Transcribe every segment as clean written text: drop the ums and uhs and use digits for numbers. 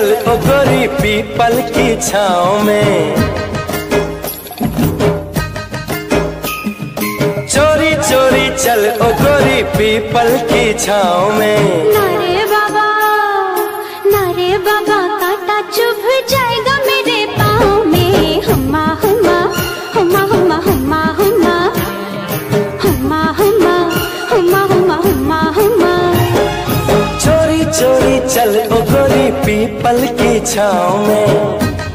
चल ओ गोरी पीपल की छाँव में। चोरी चोरी चल ओ गोरी पीपल की छाँव में। नारे बाबा कांटा चुभ जाएगा मेरे पाँव में। हुम्मा हुम्मा हुम्मा हुम्मा हुम्मा हुम्मा हुम्मा हुम्मा हुम्मा हुम्मा हुम्मा हुम्मा। चोरी चोरी चल ओ गोरी पीपल की छाँव में।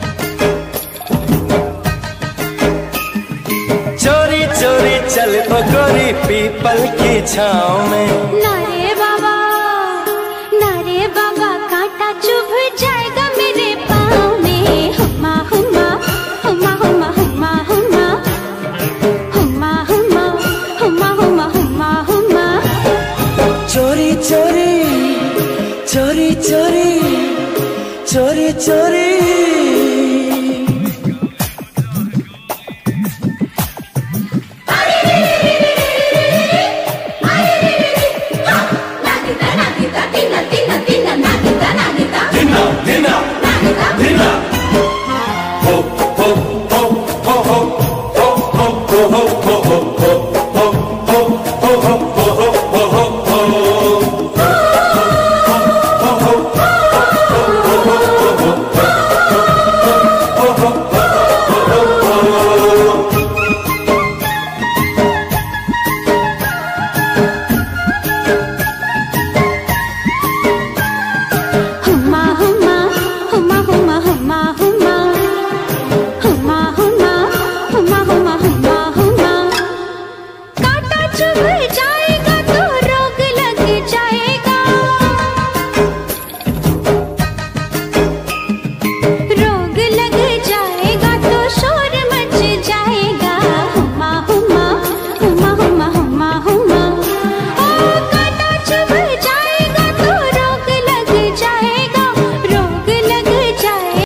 चोरी चोरी चल ओ गोरी पीपल की छाँव में। नारे बाबा कांटा चुभ जाएगा मेरे पाँव में। हुम्मा हुम्मा हुम्मा हुम्मा हुम्मा हुम्मा हुम्मा हुम्मा हुम्मा हुम्मा हुम्मा हुम्मा। चोरी चोरी चोरी चोरी चोरी चोरी